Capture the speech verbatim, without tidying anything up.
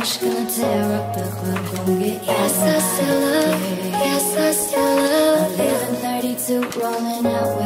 Flash gonna tear up the club, gon' get you. Yes, I still love, yes, I still love. I'm living thirty-two, rolling out with